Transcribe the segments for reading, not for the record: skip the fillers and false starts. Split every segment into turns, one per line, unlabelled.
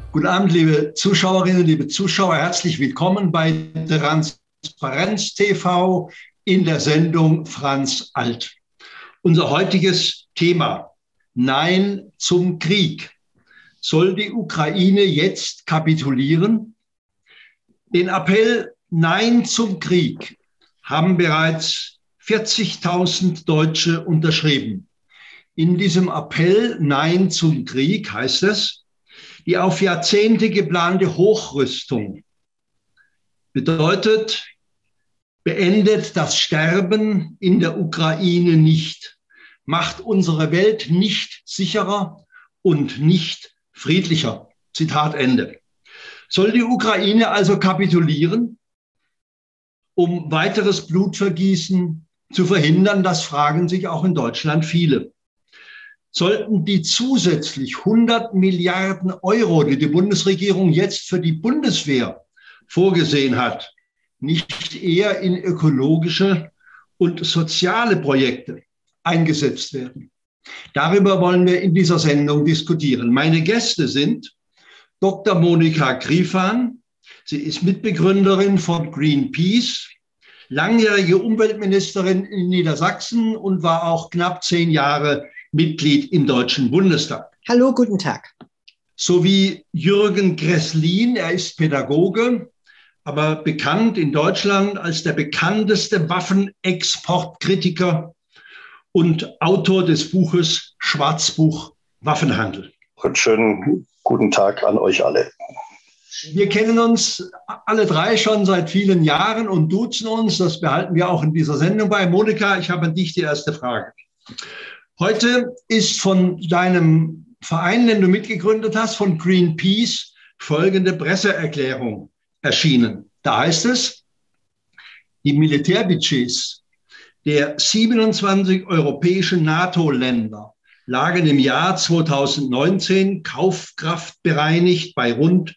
Guten Abend, liebe Zuschauerinnen, liebe Zuschauer. Herzlich willkommen bei Transparenz TV in der Sendung Franz Alt. Unser heutiges Thema: Nein zum Krieg. Soll die Ukraine jetzt kapitulieren? Den Appell Nein zum Krieg haben bereits 40.000 Deutsche unterschrieben. In diesem Appell Nein zum Krieg heißt es: Die auf Jahrzehnte geplante Hochrüstung bedeutet, beendet das Sterben in der Ukraine nicht, macht unsere Welt nicht sicherer und nicht friedlicher. Zitat Ende. Soll die Ukraine also kapitulieren, um weiteres Blutvergießen zu verhindern? Das fragen sich auch in Deutschland viele. Sollten die zusätzlich 100 Milliarden Euro, die die Bundesregierung jetzt für die Bundeswehr vorgesehen hat, nicht eher in ökologische und soziale Projekte eingesetzt werden? Darüber wollen wir in dieser Sendung diskutieren. Meine Gäste sind Dr. Monika Griefahn. Sie ist Mitbegründerin von Greenpeace, langjährige Umweltministerin in Niedersachsen und war auch knapp 10 Jahre Mitglied im Deutschen Bundestag.
Hallo, guten Tag.
Sowie Jürgen Gresslin, er ist Pädagoge, aber bekannt in Deutschland als der bekannteste Waffenexportkritiker und Autor des Buches Schwarzbuch Waffenhandel.
Und schönen guten Tag an euch alle.
Wir kennen uns alle drei schon seit vielen Jahren und duzen uns. Das behalten wir auch in dieser Sendung bei. Monika, ich habe an dich die erste Frage. Heute ist von deinem Verein, den du mitgegründet hast, von Greenpeace, folgende Presseerklärung erschienen. Da heißt es: Die Militärbudgets der 27 europäischen NATO-Länder lagen im Jahr 2019 kaufkraftbereinigt bei rund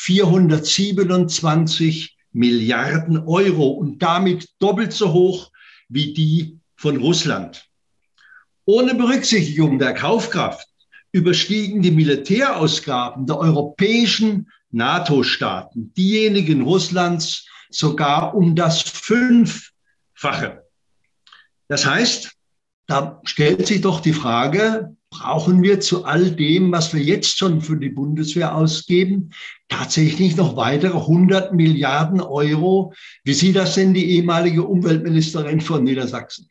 427 Milliarden Euro und damit doppelt so hoch wie die von Russland. Ohne Berücksichtigung der Kaufkraft überstiegen die Militärausgaben der europäischen NATO-Staaten diejenigen Russlands sogar um das 5-fache. Das heißt, da stellt sich doch die Frage, brauchen wir zu all dem, was wir jetzt schon für die Bundeswehr ausgeben, tatsächlich noch weitere 100 Milliarden Euro? Wie sieht das denn die ehemalige Umweltministerin von Niedersachsen?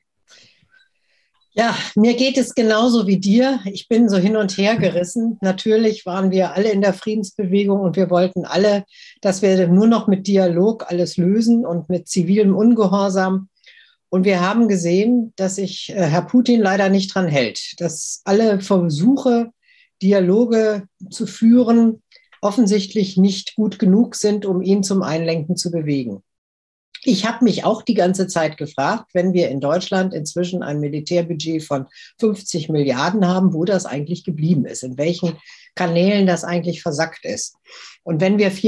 Ja, mir geht es genauso wie dir. Ich bin so hin und her gerissen. Natürlich waren wir alle in der Friedensbewegung und wir wollten alle, dass wir nur noch mit Dialog alles lösen und mit zivilem Ungehorsam. Und wir haben gesehen, dass sich Herr Putin leider nicht dran hält, dass alle Versuche, Dialoge zu führen, offensichtlich nicht gut genug sind, um ihn zum Einlenken zu bewegen. Ich habe mich auch die ganze Zeit gefragt, wenn wir in Deutschland inzwischen ein Militärbudget von 50 Milliarden haben, wo das eigentlich geblieben ist, in welchen Kanälen das eigentlich versackt ist. Und wenn wir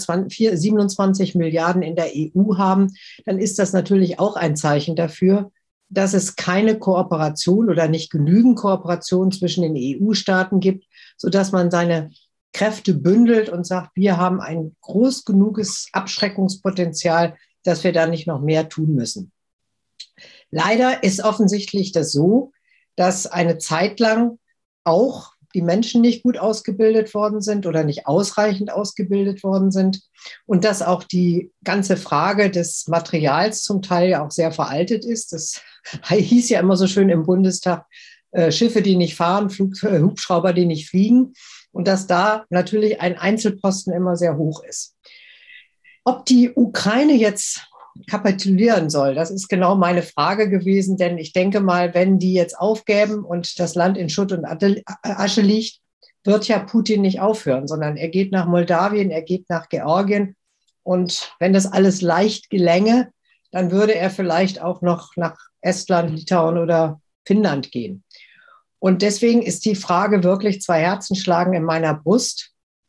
427 Milliarden in der EU haben, dann ist das natürlich auch ein Zeichen dafür, dass es keine Kooperation oder nicht genügend Kooperation zwischen den EU-Staaten gibt, sodass man seine Kräfte bündelt und sagt, wir haben ein groß genuges Abschreckungspotenzial, dass wir da nicht noch mehr tun müssen. Leider ist offensichtlich das so, dass eine Zeit lang auch die Menschen nicht gut ausgebildet worden sind oder nicht ausreichend ausgebildet worden sind und dass auch die ganze Frage des Materials zum Teil ja auch sehr veraltet ist. Das hieß ja immer so schön im Bundestag, Schiffe, die nicht fahren, Hubschrauber, die nicht fliegen, und dass da natürlich ein Einzelposten immer sehr hoch ist. Ob die Ukraine jetzt kapitulieren soll, das ist genau meine Frage gewesen, denn ich denke mal, wenn die jetzt aufgeben und das Land in Schutt und Asche liegt, wird ja Putin nicht aufhören, sondern er geht nach Moldawien, er geht nach Georgien, und wenn das alles leicht gelänge, dann würde er vielleicht auch noch nach Estland, Litauen oder Finnland gehen. Und deswegen ist die Frage wirklich, 2 Herzen schlagen in meiner Brust.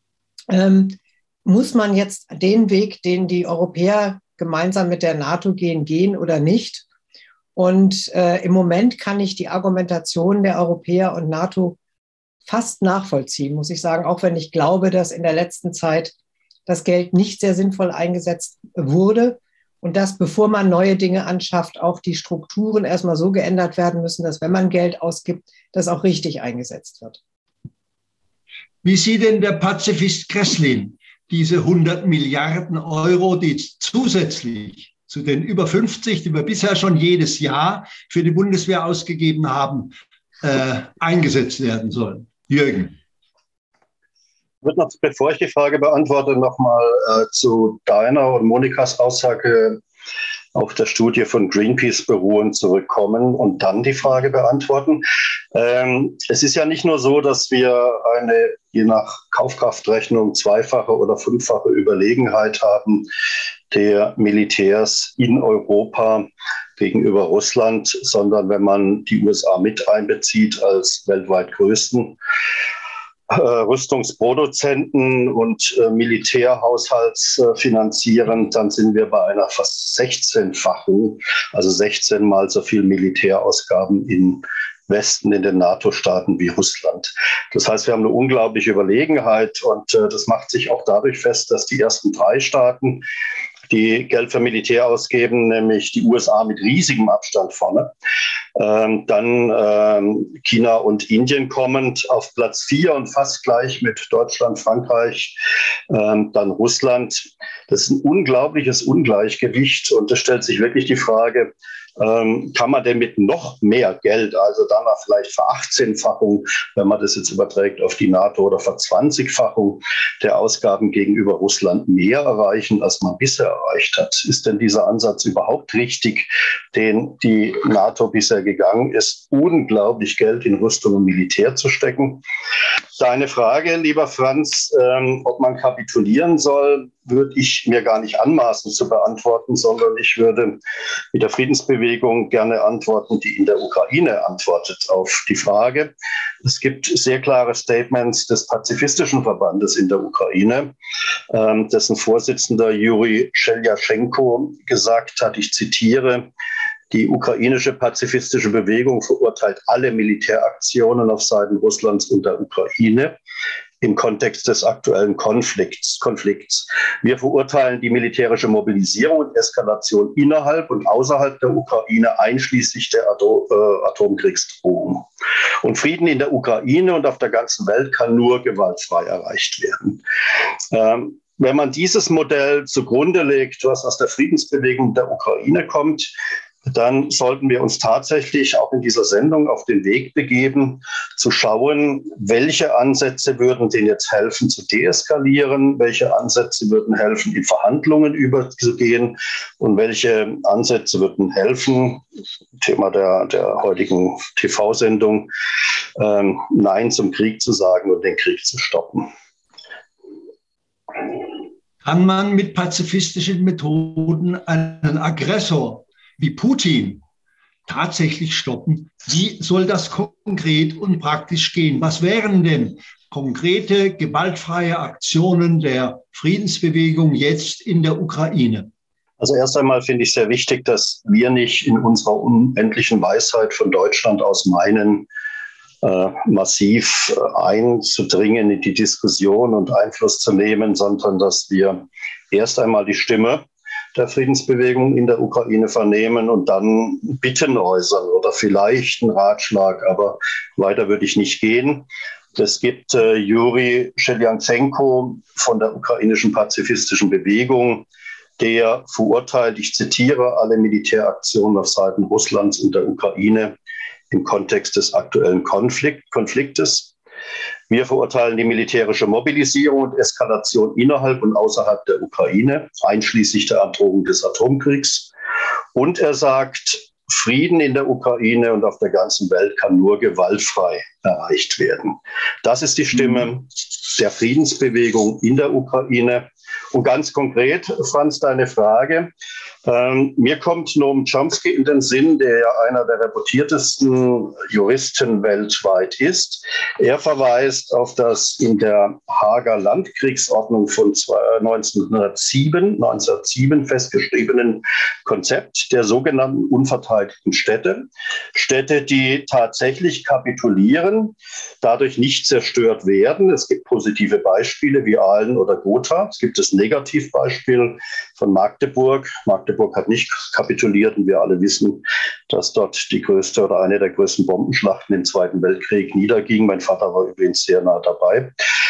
Muss man jetzt den Weg, den die Europäer gemeinsam mit der NATO gehen oder nicht? Und im Moment kann ich die Argumentation der Europäer und NATO fast nachvollziehen, muss ich sagen, auch wenn ich glaube, dass in der letzten Zeit das Geld nicht sehr sinnvoll eingesetzt wurde und dass, bevor man neue Dinge anschafft, auch die Strukturen erstmal so geändert werden müssen, dass, wenn man Geld ausgibt, das auch richtig eingesetzt wird.
Wie sieht denn der Pazifist Kreslin diese 100 Milliarden Euro, die zusätzlich zu den über 50, die wir bisher schon jedes Jahr für die Bundeswehr ausgegeben haben, eingesetzt werden sollen? Jürgen.
Ich würde noch, bevor ich die Frage beantworte, nochmal zu deiner und Monikas Aussage auf der Studie von Greenpeace beruhen zurückkommen und dann die Frage beantworten. Es ist ja nicht nur so, dass wir eine je nach Kaufkraftrechnung zweifache oder fünffache Überlegenheit haben der Militärs in Europa gegenüber Russland, sondern wenn man die USA mit einbezieht als weltweit größten Rüstungsproduzenten und Militärhaushaltsfinanzierend, dann sind wir bei einer fast 16-fachen, also 16 Mal so viel Militärausgaben im Westen, in den NATO-Staaten wie Russland. Das heißt, wir haben eine unglaubliche Überlegenheit und das macht sich auch dadurch fest, dass die ersten 3 Staaten, die Geld für Militär ausgeben, nämlich die USA mit riesigem Abstand vorne. Dann China und Indien kommend auf Platz 4 und fast gleich mit Deutschland, Frankreich, dann Russland. Das ist ein unglaubliches Ungleichgewicht und es stellt sich wirklich die Frage, kann man denn mit noch mehr Geld, also dann vielleicht Ver-18-fachung, wenn man das jetzt überträgt auf die NATO, oder Ver-20-fachung der Ausgaben gegenüber Russland mehr erreichen, als man bisher erreicht hat? Ist denn dieser Ansatz überhaupt richtig, den die NATO bisher gegangen ist, unglaublich Geld in Rüstung und Militär zu stecken? Deine Frage, lieber Franz, ob man kapitulieren soll, würde ich mir gar nicht anmaßen zu beantworten, sondern ich würde mit der Friedensbewegung gerne antworten, die in der Ukraine antwortet auf die Frage. Es gibt sehr klare Statements des Pazifistischen Verbandes in der Ukraine, dessen Vorsitzender Juri Scheljaschenko gesagt hat, ich zitiere: Die ukrainische pazifistische Bewegung verurteilt alle Militäraktionen auf Seiten Russlands und der Ukraine im Kontext des aktuellen Konflikts. Wir verurteilen die militärische Mobilisierung und Eskalation innerhalb und außerhalb der Ukraine, einschließlich der Atomkriegsdrohung. Und Frieden in der Ukraine und auf der ganzen Welt kann nur gewaltfrei erreicht werden. Wenn man dieses Modell zugrunde legt, was aus der Friedensbewegung der Ukraine kommt, dann sollten wir uns tatsächlich auch in dieser Sendung auf den Weg begeben, zu schauen, welche Ansätze würden denen jetzt helfen, zu deeskalieren, welche Ansätze würden helfen, in Verhandlungen überzugehen und welche Ansätze würden helfen, Thema der heutigen TV-Sendung, Nein zum Krieg zu sagen und den Krieg zu stoppen.
Kann man mit pazifistischen Methoden einen Aggressor wie Putin tatsächlich stoppen? Wie soll das konkret und praktisch gehen? Was wären denn konkrete, gewaltfreie Aktionen der Friedensbewegung jetzt in der Ukraine?
Also erst einmal finde ich sehr wichtig, dass wir nicht in unserer unendlichen Weisheit von Deutschland aus meinen, massiv einzudringen in die Diskussion und Einfluss zu nehmen, sondern dass wir erst einmal die Stimme der Friedensbewegung in der Ukraine vernehmen und dann Bitten äußern oder vielleicht einen Ratschlag, aber weiter würde ich nicht gehen. Es gibt Juri Scheljaschenko von der ukrainischen pazifistischen Bewegung, der verurteilt, ich zitiere, alle Militäraktionen auf Seiten Russlands und der Ukraine im Kontext des aktuellen Konfliktes. Wir verurteilen die militärische Mobilisierung und Eskalation innerhalb und außerhalb der Ukraine, einschließlich der Androhung des Atomkriegs. Und er sagt, Frieden in der Ukraine und auf der ganzen Welt kann nur gewaltfrei erreicht werden. Das ist die Stimme der Friedensbewegung in der Ukraine. Und ganz konkret, Franz, deine Frage. Mir kommt Noam Chomsky in den Sinn, der ja einer der reputiertesten Juristen weltweit ist. Er verweist auf das in der Haager Landkriegsordnung von 1907 festgeschriebenen Konzept der sogenannten unverteidigten Städte. Städte, die tatsächlich kapitulieren, dadurch nicht zerstört werden. Es gibt positive Beispiele wie Aalen oder Gotha. Es gibt das Negativbeispiel von Magdeburg. Magdeburg hat nicht kapituliert und wir alle wissen, dass dort die größte oder eine der größten Bombenschlachten im Zweiten Weltkrieg niederging. Mein Vater war übrigens sehr nah dabei.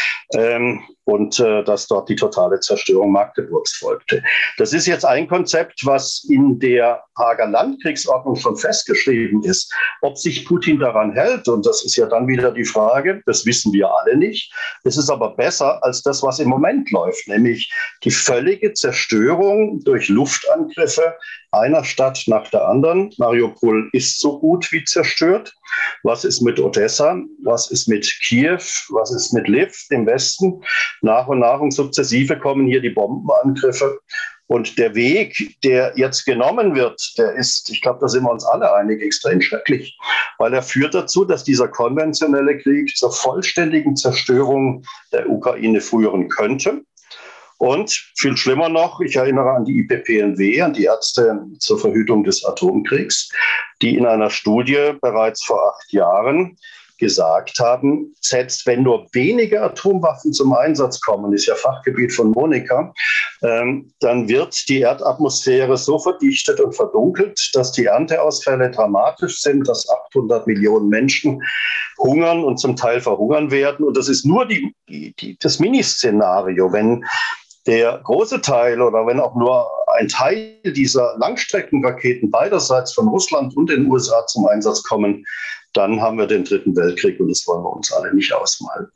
Und dass dort die totale Zerstörung Magdeburgs folgte. Das ist jetzt ein Konzept, was in der Haager Landkriegsordnung schon festgeschrieben ist. Ob sich Putin daran hält, und das ist ja dann wieder die Frage, das wissen wir alle nicht. Es ist aber besser als das, was im Moment läuft, nämlich die völlige Zerstörung durch Luftangriffe einer Stadt nach der anderen. Mariupol ist so gut wie zerstört. Was ist mit Odessa? Was ist mit Kiew? Was ist mit Lviv im Westen? Nach und nach und sukzessive kommen hier die Bombenangriffe. Und der Weg, der jetzt genommen wird, der ist, ich glaube, da sind wir uns alle einig, extrem schrecklich, weil er führt dazu, dass dieser konventionelle Krieg zur vollständigen Zerstörung der Ukraine führen könnte. Und viel schlimmer noch, ich erinnere an die IPPNW, an die Ärzte zur Verhütung des Atomkriegs, die in einer Studie bereits vor 8 Jahren gesagt haben, selbst wenn nur wenige Atomwaffen zum Einsatz kommen, ist ja Fachgebiet von Monika, dann wird die Erdatmosphäre so verdichtet und verdunkelt, dass die Ernteausfälle dramatisch sind, dass 800 Millionen Menschen hungern und zum Teil verhungern werden. Und das ist nur das Miniszenario. Wenn der große Teil oder wenn auch nur ein Teil dieser Langstreckenraketen beiderseits von Russland und den USA zum Einsatz kommen, dann haben wir den 3. Weltkrieg und das wollen wir uns alle nicht ausmalen.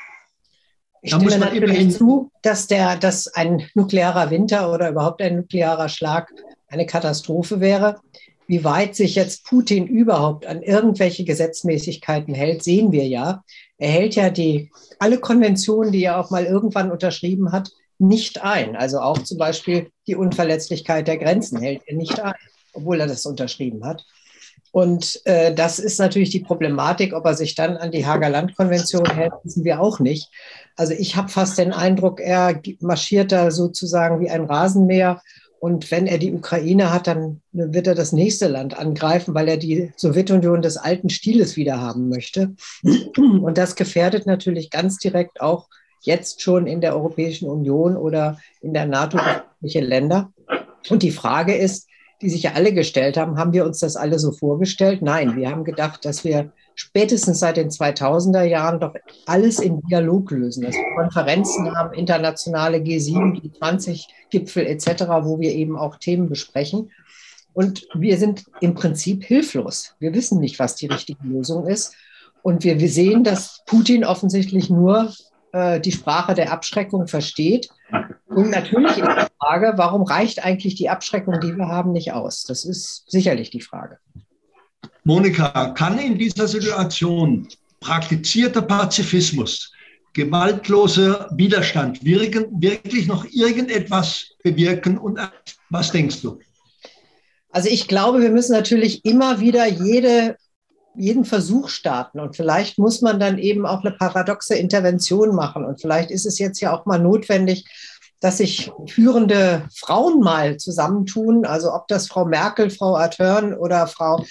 Ich stimme natürlich zu, dass ein nuklearer Winter oder überhaupt ein nuklearer Schlag eine Katastrophe wäre. Wie weit sich jetzt Putin überhaupt an irgendwelche Gesetzmäßigkeiten hält, sehen wir ja. Er hält ja alle Konventionen, die er auch mal irgendwann unterschrieben hat, nicht ein. Also auch zum Beispiel die Unverletzlichkeit der Grenzen hält er nicht ein, obwohl er das unterschrieben hat. Und das ist natürlich die Problematik, ob er sich dann an die Haager Landkonvention hält, wissen wir auch nicht. Also ich habe fast den Eindruck, er marschiert da sozusagen wie ein Rasenmäher. Und wenn er die Ukraine hat, dann wird er das nächste Land angreifen, weil er die Sowjetunion des alten Stiles wieder haben möchte. Und das gefährdet natürlich ganz direkt auch jetzt schon in der Europäischen Union oder in der NATO befindliche Länder. Und die Frage ist, die sich ja alle gestellt haben wir uns das alle so vorgestellt? Nein, wir haben gedacht, dass wir spätestens seit den 2000er Jahren doch alles in Dialog lösen. Dass wir Konferenzen haben, internationale G7, G20-Gipfel etc., wo wir eben auch Themen besprechen. Und wir sind im Prinzip hilflos. Wir wissen nicht, was die richtige Lösung ist. Und wir sehen, dass Putin offensichtlich nur die Sprache der Abschreckung versteht. Und natürlich ist die Frage, warum reicht eigentlich die Abschreckung, die wir haben, nicht aus? Das ist sicherlich die Frage.
Monika, kann in dieser Situation praktizierter Pazifismus, gewaltloser Widerstand wirklich noch irgendetwas bewirken? Und was denkst du?
Also ich glaube, wir müssen natürlich immer wieder jeden Versuch starten. Und vielleicht muss man dann eben auch eine paradoxe Intervention machen. Und vielleicht ist es jetzt ja auch mal notwendig, dass sich führende Frauen mal zusammentun. Also ob das Frau Merkel, Frau Ahern oder Frau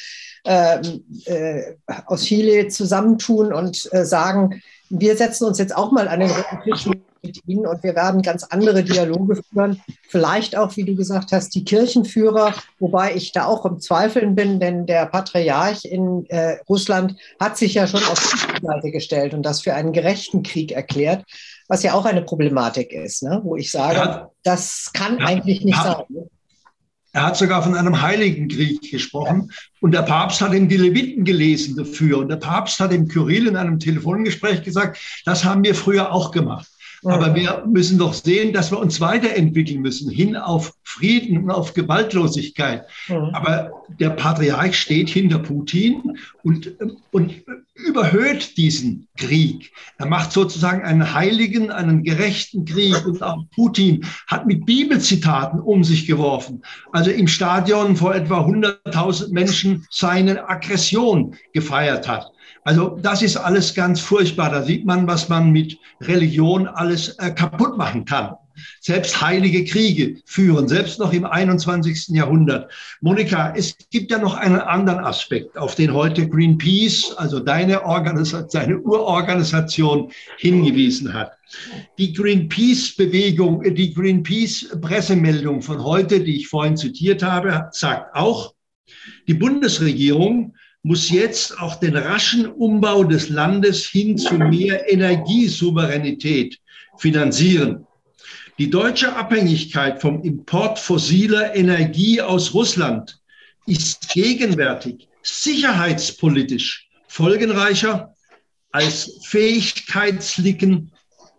aus Chile zusammentun und sagen, wir setzen uns jetzt auch mal an den roten Tisch mit ihnen und wir werden ganz andere Dialoge führen. Vielleicht auch, wie du gesagt hast, die Kirchenführer, wobei ich da auch im Zweifeln bin, denn der Patriarch in Russland hat sich ja schon auf die Seite gestellt und das für einen gerechten Krieg erklärt, was ja auch eine Problematik ist, ne? Wo ich sage, das kann eigentlich nicht sein.
Er hat sogar von einem heiligen Krieg gesprochen und der Papst hat ihm die Leviten gelesen dafür und der Papst hat dem Kyrill in einem Telefongespräch gesagt, das haben wir früher auch gemacht. Aber wir müssen doch sehen, dass wir uns weiterentwickeln müssen, hin auf Frieden und auf Gewaltlosigkeit. Aber der Patriarch steht hinter Putin und überhöht diesen Krieg. Er macht sozusagen einen heiligen, einen gerechten Krieg. Und auch Putin hat mit Bibelzitaten um sich geworfen. Also im Stadion vor etwa 100.000 Menschen seine Aggression gefeiert hat. Also das ist alles ganz furchtbar. Da sieht man, was man mit Religion alles kaputt machen kann. Selbst heilige Kriege führen, selbst noch im 21. Jahrhundert. Monika, es gibt ja noch einen anderen Aspekt, auf den heute Greenpeace, also deine Urorganisation, hingewiesen hat. Die Greenpeace-Bewegung, die Greenpeace-Pressemeldung von heute, die ich vorhin zitiert habe, sagt auch, die Bundesregierung muss jetzt auch den raschen Umbau des Landes hin zu mehr Energiesouveränität finanzieren. Die deutsche Abhängigkeit vom Import fossiler Energie aus Russland ist gegenwärtig sicherheitspolitisch folgenreicher als Fähigkeitslücken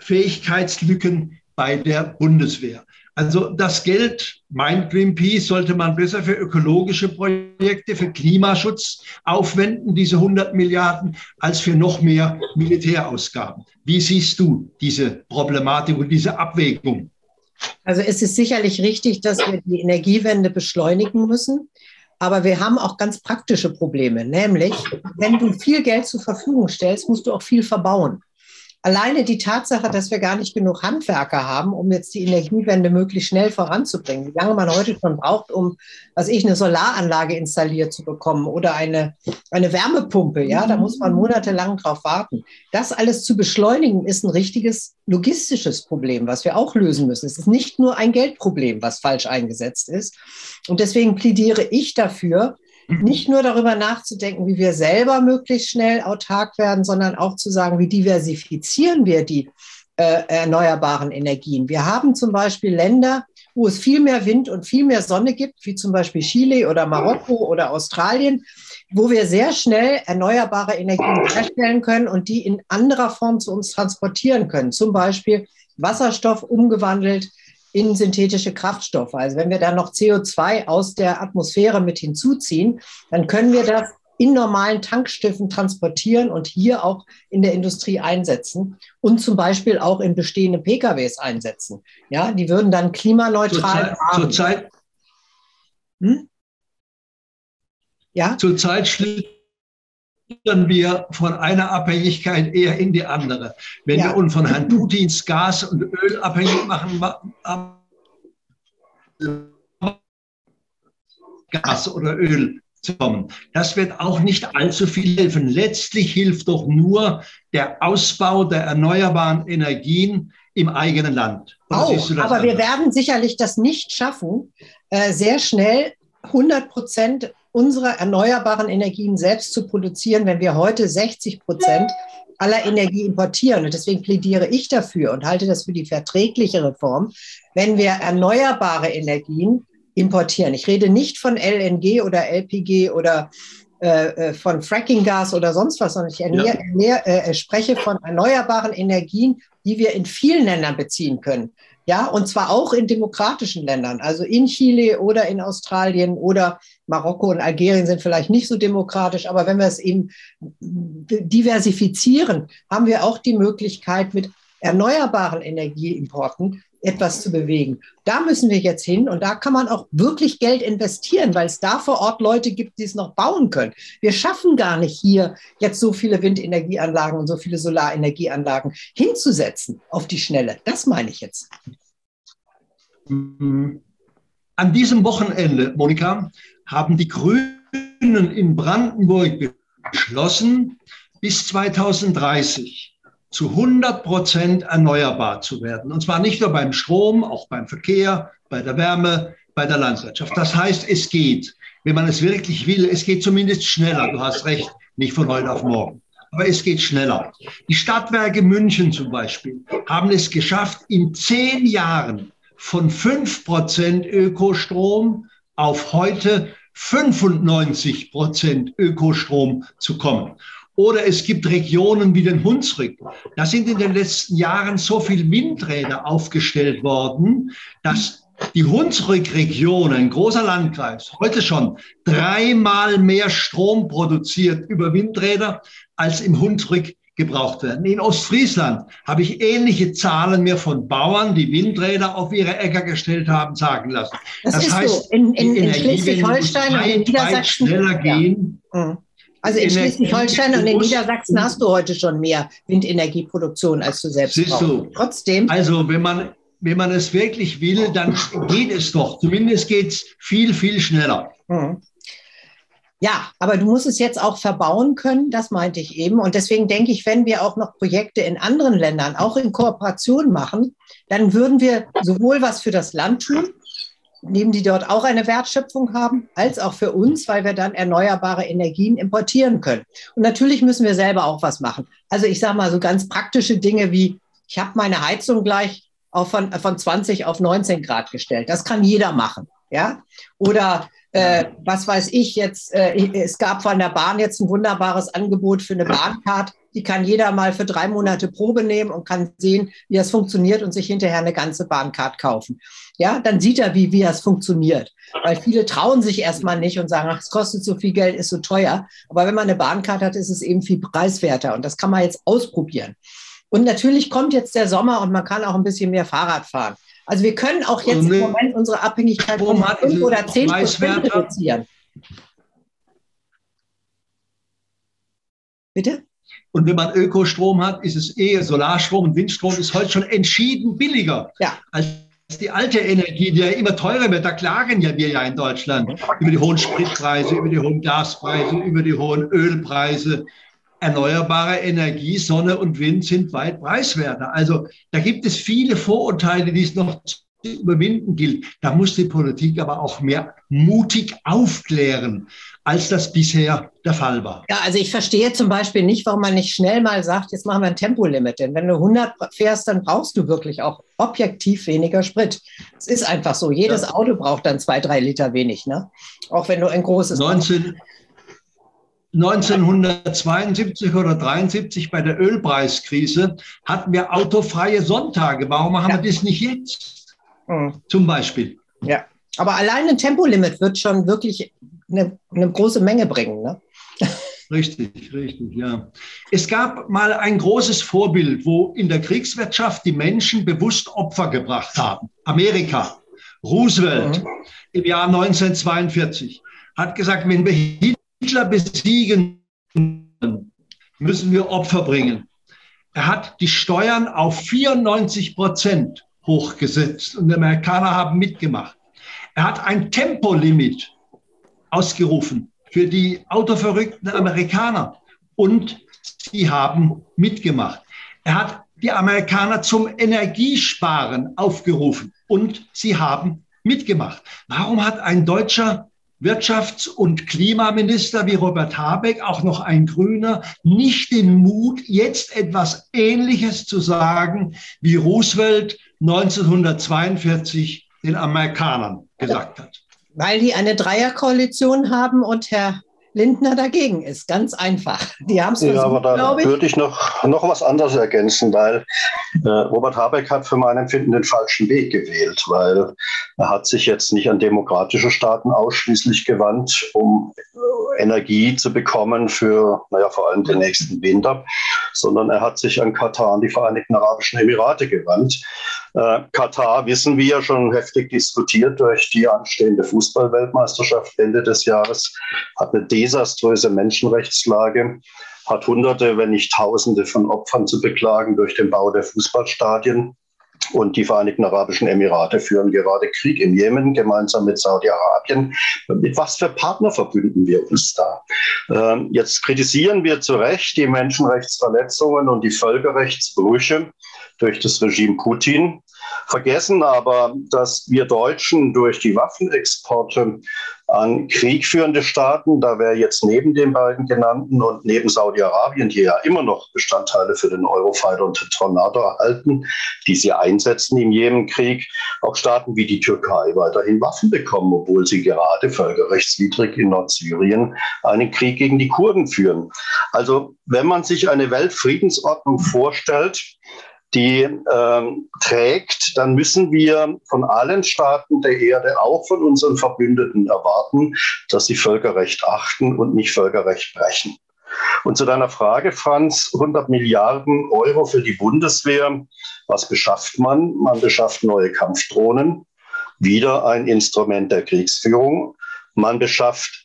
bei der Bundeswehr. Also das Geld, meint Greenpeace, sollte man besser für ökologische Projekte, für Klimaschutz aufwenden, diese 100 Milliarden, als für noch mehr Militärausgaben. Wie siehst du diese Problematik und diese Abwägung?
Also es ist sicherlich richtig, dass wir die Energiewende beschleunigen müssen. Aber wir haben auch ganz praktische Probleme. Nämlich, wenn du viel Geld zur Verfügung stellst, musst du auch viel verbauen. Alleine die Tatsache, dass wir gar nicht genug Handwerker haben, um jetzt die Energiewende möglichst schnell voranzubringen, wie lange man heute schon braucht, um, eine Solaranlage installiert zu bekommen oder eine Wärmepumpe, ja, da muss man monatelang drauf warten. Das alles zu beschleunigen, ist ein richtiges logistisches Problem, was wir auch lösen müssen. Es ist nicht nur ein Geldproblem, was falsch eingesetzt ist. Und deswegen plädiere ich dafür, nicht nur darüber nachzudenken, wie wir selber möglichst schnell autark werden, sondern auch zu sagen, wie diversifizieren wir die erneuerbaren Energien. Wir haben zum Beispiel Länder, wo es viel mehr Wind und viel mehr Sonne gibt, wie zum Beispiel Chile oder Marokko oder Australien, wo wir sehr schnell erneuerbare Energien herstellen können und die in anderer Form zu uns transportieren können. Zum Beispiel Wasserstoff umgewandelt in synthetische Kraftstoffe. Also wenn wir dann noch CO2 aus der Atmosphäre mit hinzuziehen, dann können wir das in normalen Tankschiffen transportieren und hier auch in der Industrie einsetzen und zum Beispiel auch in bestehende PKWs einsetzen. Ja, die würden dann klimaneutral
Zurzeit schlittern wir von einer Abhängigkeit eher in die andere. Wenn wir uns von Herrn Putins Gas und Öl abhängig machen, Gas oder Öl zu kommen, das wird auch nicht allzu viel helfen. Letztlich hilft doch nur der Ausbau der erneuerbaren Energien im eigenen Land.
Aber wir werden sicherlich das nicht schaffen, sehr schnell 100% unserer erneuerbaren Energien selbst zu produzieren, wenn wir heute 60% aller Energie importieren. Und deswegen plädiere ich dafür und halte das für die verträglichere Form, wenn wir erneuerbare Energien importieren. Ich rede nicht von LNG oder LPG oder von Frackinggas oder sonst was, sondern ich spreche von erneuerbaren Energien, die wir in vielen Ländern beziehen können. Ja, und zwar auch in demokratischen Ländern, also in Chile oder in Australien oder Marokko und Algerien sind vielleicht nicht so demokratisch, aber wenn wir es eben diversifizieren, haben wir auch die Möglichkeit, mit erneuerbaren Energieimporten etwas zu bewegen. Da müssen wir jetzt hin und da kann man auch wirklich Geld investieren, weil es da vor Ort Leute gibt, die es noch bauen können. Wir schaffen gar nicht hier jetzt so viele Windenergieanlagen und so viele Solarenergieanlagen hinzusetzen auf die Schnelle. Das meine ich jetzt.
An diesem Wochenende, Monika, haben die Grünen in Brandenburg beschlossen, bis 2030 zu 100% erneuerbar zu werden. Und zwar nicht nur beim Strom, auch beim Verkehr, bei der Wärme, bei der Landwirtschaft. Das heißt, es geht, wenn man es wirklich will, es geht zumindest schneller. Du hast recht, nicht von heute auf morgen. Aber es geht schneller. Die Stadtwerke München zum Beispiel haben es geschafft, in 10 Jahren von 5% Ökostrom auf heute 95% Ökostrom zu kommen. Oder es gibt Regionen wie den Hunsrück. Da sind in den letzten Jahren so viele Windräder aufgestellt worden, dass die Hunsrück-Region, ein großer Landkreis, heute schon 3-mal mehr Strom produziert über Windräder, als im Hunsrück gebraucht werden. In Ostfriesland habe ich ähnliche Zahlen mir von Bauern, die Windräder auf ihre Äcker gestellt haben, sagen lassen.
Das heißt, so. In Schleswig-Holstein und in Niedersachsen
schneller gehen.
Ja. Also in Schleswig-Holstein und in Niedersachsen hast du heute schon mehr Windenergieproduktion, als du selbst brauchst. Trotzdem.
Also wenn man es wirklich will, dann geht es doch. Zumindest geht es viel, viel schneller.
Ja, aber du musst es jetzt auch verbauen können, das meinte ich eben. Und deswegen denke ich, wenn wir auch noch Projekte in anderen Ländern, auch in Kooperation machen, dann würden wir sowohl was für das Land tun, indem die dort auch eine Wertschöpfung haben, als auch für uns, weil wir dann erneuerbare Energien importieren können. Und natürlich müssen wir selber auch was machen. Also ich sage mal so ganz praktische Dinge wie, ich habe meine Heizung gleich von 20 auf 19 Grad gestellt. Das kann jeder machen. Ja? Oder was weiß ich jetzt, es gab von der Bahn jetzt ein wunderbares Angebot für eine Bahncard. Die kann jeder mal für 3 Monate Probe nehmen und kann sehen, wie das funktioniert und sich hinterher eine ganze Bahncard kaufen. Ja, dann sieht er, wie das funktioniert. Weil viele trauen sich erstmal nicht und sagen, ach, es kostet so viel Geld, ist so teuer. Aber wenn man eine Bahncard hat, ist es eben viel preiswerter. Und das kann man jetzt ausprobieren. Und natürlich kommt jetzt der Sommer und man kann auch ein bisschen mehr Fahrrad fahren. Also wir können auch jetzt im Moment unsere Abhängigkeit um 5 oder 10% reduzieren. Bitte?
Und wenn man Ökostrom hat, ist es Solarstrom und Windstrom ist heute schon entschieden billiger als die alte Energie, die ja immer teurer wird. Da klagen ja wir ja in Deutschland über die hohen Spritpreise, über die hohen Gaspreise, über die hohen Ölpreise. Erneuerbare Energie, Sonne und Wind sind weit preiswerter. Also da gibt es viele Vorurteile, die es noch zu überwinden gilt. Da muss die Politik aber auch mehr mutig aufklären, als das bisher der Fall war.
Ja, also ich verstehe zum Beispiel nicht, warum man nicht schnell mal sagt, jetzt machen wir ein Tempolimit. Denn wenn du 100 fährst, dann brauchst du wirklich auch objektiv weniger Sprit. Es ist einfach so. Jedes Auto braucht dann 2-3 Liter wenig, ne? Auch wenn du ein großes
1972 oder 73 bei der Ölpreiskrise hatten wir autofreie Sonntage. Warum machen wir das nicht jetzt? Zum Beispiel.
Ja, aber allein ein Tempolimit wird schon wirklich eine große Menge bringen, ne?
Richtig, ja. Es gab mal ein großes Vorbild, wo in der Kriegswirtschaft die Menschen bewusst Opfer gebracht haben. Amerika, Roosevelt im Jahr 1942 hat gesagt, wenn wir Hitler besiegen, müssen wir Opfer bringen. Er hat die Steuern auf 94% hochgesetzt und die Amerikaner haben mitgemacht. Er hat ein Tempolimit ausgerufen für die autoverrückten Amerikaner und sie haben mitgemacht. Er hat die Amerikaner zum Energiesparen aufgerufen und sie haben mitgemacht. Warum hat ein deutscher Wirtschafts- und Klimaminister wie Robert Habeck, auch noch ein Grüner, nicht den Mut, jetzt etwas Ähnliches zu sagen, wie Roosevelt 1942 den Amerikanern gesagt hat?
Weil die eine Dreierkoalition haben und Herr Lindner dagegen ist. Ganz einfach. Die haben es versucht,
aber da würde ich noch was anderes ergänzen, weil Robert Habeck hat für mein Empfinden den falschen Weg gewählt, weil er hat sich jetzt nicht an demokratische Staaten ausschließlich gewandt, um Energie zu bekommen für, vor allem den nächsten Winter, sondern er hat sich an Katar und die Vereinigten Arabischen Emirate gewandt. Katar, wissen wir ja, schon heftig diskutiert durch die anstehende Fußball-Weltmeisterschaft Ende des Jahres, hat eine desaströse Menschenrechtslage, hat Hunderte, wenn nicht Tausende von Opfern zu beklagen durch den Bau der Fußballstadien. Und die Vereinigten Arabischen Emirate führen gerade Krieg im Jemen gemeinsam mit Saudi-Arabien. Mit was für Partner verbünden wir uns da? Jetzt kritisieren wir zu Recht die Menschenrechtsverletzungen und die Völkerrechtsbrüche durch das Regime Putin. vergessen aber, dass wir Deutschen durch die Waffenexporte an kriegführende Staaten, da wäre jetzt neben den beiden genannten und neben Saudi-Arabien, die ja immer noch Bestandteile für den Eurofighter und den Tornado erhalten, die sie einsetzen im Jemenkrieg, auch Staaten wie die Türkei weiterhin Waffen bekommen, obwohl sie gerade völkerrechtswidrig in Nordsyrien einen Krieg gegen die Kurden führen. Also wenn man sich eine Weltfriedensordnung vorstellt, die trägt, dann müssen wir von allen Staaten der Erde, auch von unseren Verbündeten, erwarten, dass sie Völkerrecht achten und nicht Völkerrecht brechen. Und zu deiner Frage, Franz, 100 Milliarden Euro für die Bundeswehr. Was beschafft man? Man beschafft neue Kampfdrohnen, wieder ein Instrument der Kriegsführung. Man beschafft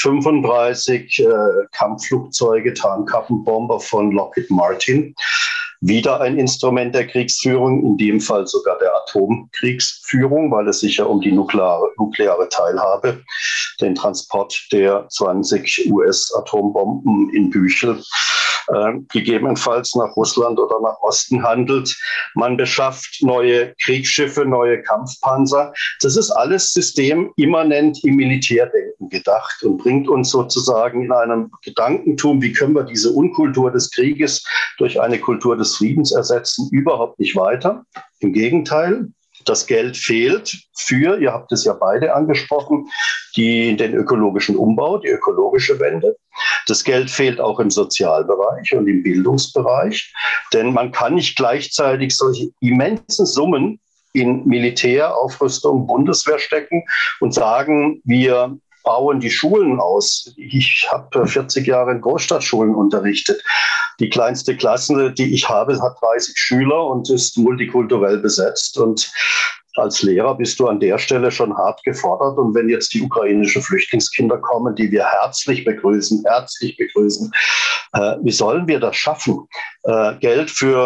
F-35 Kampfflugzeuge, Tarnkappenbomber von Lockheed Martin. Wieder ein Instrument der Kriegsführung, in dem Fall sogar der Atomkriegsführung, weil es sich ja um die nukleare Teilhabe, den Transport der 20 US-Atombomben in Büchel, gegebenenfalls nach Russland oder nach Osten handelt. Man beschafft neue Kriegsschiffe, neue Kampfpanzer. Das ist alles systemimmanent im Militärdenken gedacht und bringt uns sozusagen in einem Gedankentum, wie können wir diese Unkultur des Krieges durch eine Kultur des Friedens ersetzen, überhaupt nicht weiter. Im Gegenteil, das Geld fehlt für, ihr habt es ja beide angesprochen, den ökologischen Umbau, die ökologische Wende. Das Geld fehlt auch im Sozialbereich und im Bildungsbereich, denn man kann nicht gleichzeitig solche immensen Summen in Militäraufrüstung, Bundeswehr stecken und sagen, wir bauen die Schulen aus. Ich habe 40 Jahre in Großstadtschulen unterrichtet. Die kleinste Klasse, die ich habe, hat 30 Schüler und ist multikulturell besetzt. Und als Lehrer bist du an der Stelle schon hart gefordert. Und wenn jetzt die ukrainischen Flüchtlingskinder kommen, die wir herzlich begrüßen, wie sollen wir das schaffen? Geld für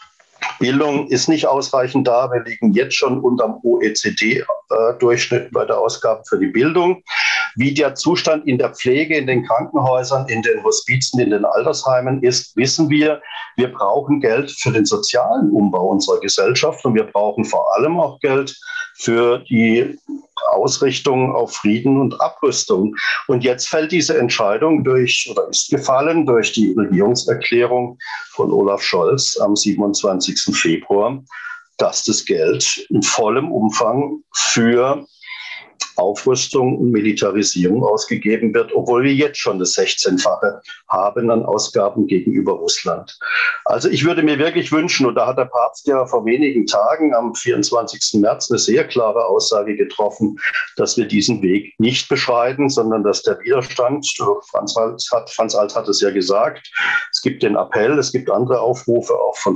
Bildung ist nicht ausreichend da. Wir liegen jetzt schon unterm OECD-Durchschnitt bei der Ausgabe für die Bildung. Wie der Zustand in der Pflege, in den Krankenhäusern, in den Hospizen, in den Altersheimen ist, wissen wir. Wir brauchen Geld für den sozialen Umbau unserer Gesellschaft und wir brauchen vor allem auch Geld für die Ausrichtung auf Frieden und Abrüstung. Und jetzt fällt diese Entscheidung ist gefallen durch die Regierungserklärung von Olaf Scholz am 27. Februar, dass das Geld in vollem Umfang für Aufrüstung und Militarisierung ausgegeben wird, obwohl wir jetzt schon das 16-fache haben an Ausgaben gegenüber Russland. Also ich würde mir wirklich wünschen, und da hat der Papst ja vor wenigen Tagen am 24. März eine sehr klare Aussage getroffen, dass wir diesen Weg nicht beschreiten, sondern dass der Widerstand, Franz Alt hat es ja gesagt, es gibt den Appell, es gibt andere Aufrufe auch von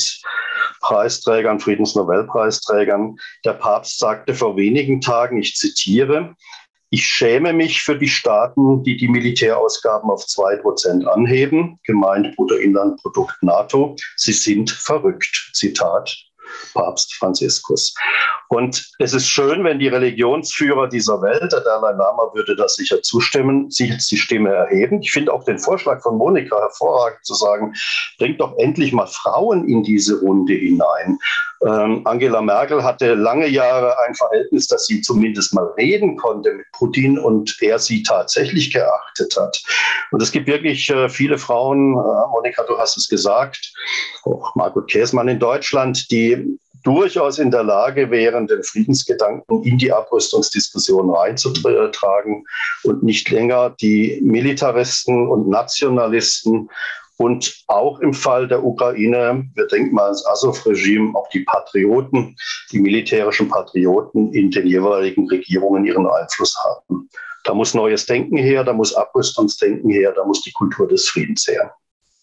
Friedenspreisträgern, Friedensnobelpreisträgern. Der Papst sagte vor wenigen Tagen, ich zitiere, ich schäme mich für die Staaten, die die Militärausgaben auf 2% anheben, gemeint Bruttoinlandprodukt NATO. Sie sind verrückt. Zitat Papst Franziskus. Und es ist schön, wenn die Religionsführer dieser Welt, der Dalai Lama würde das sicher zustimmen, sich jetzt die Stimme erheben. Ich finde auch den Vorschlag von Monika hervorragend zu sagen, bringt doch endlich mal Frauen in diese Runde hinein. Angela Merkel hatte lange Jahre ein Verhältnis, dass sie zumindest mal reden konnte mit Putin und er sie tatsächlich geachtet hat. Und es gibt wirklich viele Frauen, Monika, du hast es gesagt, auch Margot Käßmann in Deutschland, die durchaus in der Lage wären, den Friedensgedanken in die Abrüstungsdiskussion reinzutragen und nicht länger die Militaristen und Nationalisten und auch im Fall der Ukraine, wir denken mal ans Azov-Regime, auch die Patrioten, die militärischen Patrioten in den jeweiligen Regierungen ihren Einfluss haben. Da muss neues Denken her, da muss Abrüstungsdenken her, da muss die Kultur des Friedens her.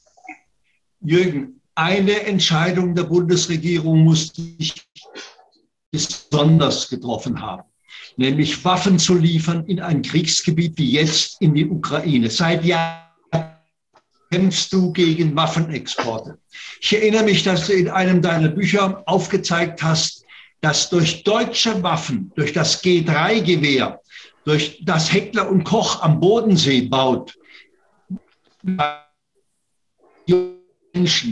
Jürgen, eine Entscheidung der Bundesregierung muss dich besonders getroffen haben, nämlich Waffen zu liefern in ein Kriegsgebiet wie jetzt in die Ukraine. Seit Jahren kämpfst du gegen Waffenexporte. Ich erinnere mich, dass du in einem deiner Bücher aufgezeigt hast, dass durch deutsche Waffen, durch das G3-Gewehr, durch das Heckler und Koch am Bodensee baut, Menschen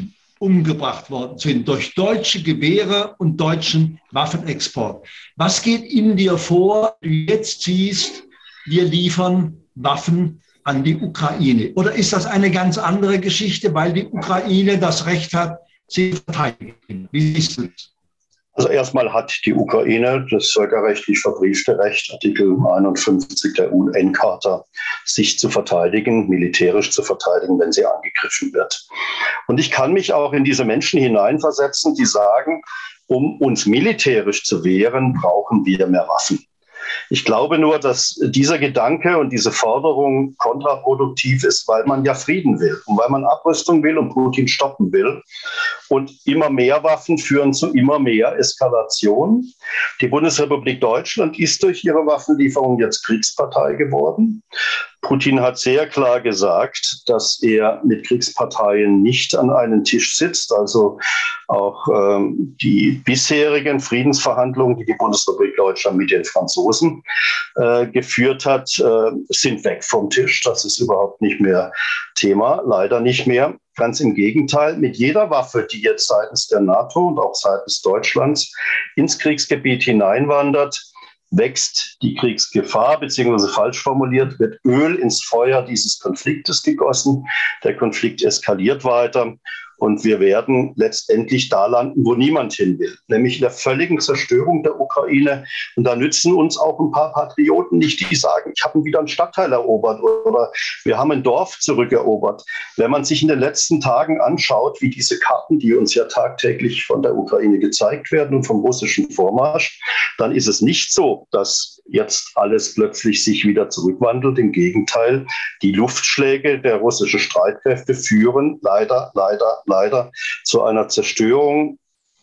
umgebracht worden sind durch deutsche Gewehre und deutschen Waffenexport. Was geht in dir vor, du jetzt siehst, wir liefern Waffen an die Ukraine? Oder ist das eine ganz andere Geschichte, weil die Ukraine das Recht hat, sie zu verteidigen? Wie siehst du das?
Also erstmal hat die Ukraine das völkerrechtlich verbriefte Recht, Artikel 51 der UN-Charta, sich zu verteidigen, militärisch zu verteidigen, wenn sie angegriffen wird. Und ich kann mich auch in diese Menschen hineinversetzen, die sagen, um uns militärisch zu wehren, brauchen wir mehr Waffen. Ich glaube nur, dass dieser Gedanke und diese Forderung kontraproduktiv ist, weil man ja Frieden will und weil man Abrüstung will und Putin stoppen will. Und immer mehr Waffen führen zu immer mehr Eskalation. Die Bundesrepublik Deutschland ist durch ihre Waffenlieferung jetzt Kriegspartei geworden. Putin hat sehr klar gesagt, dass er mit Kriegsparteien nicht an einen Tisch sitzt. Also auch die bisherigen Friedensverhandlungen, die die Bundesrepublik Deutschland mit den Franzosen geführt hat, sind weg vom Tisch. Das ist überhaupt nicht mehr Thema, leider nicht mehr. Ganz im Gegenteil, mit jeder Waffe, die jetzt seitens der NATO und auch seitens Deutschlands ins Kriegsgebiet hineinwandert, wächst die Kriegsgefahr, beziehungsweise falsch formuliert, wird Öl ins Feuer dieses Konfliktes gegossen. Der Konflikt eskaliert weiter und wir werden letztendlich da landen, wo niemand hin will, nämlich in der völligen Zerstörung der Ukraine. Und da nützen uns auch ein paar Patrioten nicht, die sagen, ich habe wieder einen Stadtteil erobert oder wir haben ein Dorf zurückerobert. Wenn man sich in den letzten Tagen anschaut, wie diese Karten, die uns ja tagtäglich von der Ukraine gezeigt werden und vom russischen Vormarsch, dann ist es nicht so, dass jetzt alles plötzlich sich wieder zurückwandelt. Im Gegenteil, die Luftschläge der russischen Streitkräfte führen leider zu einer Zerstörung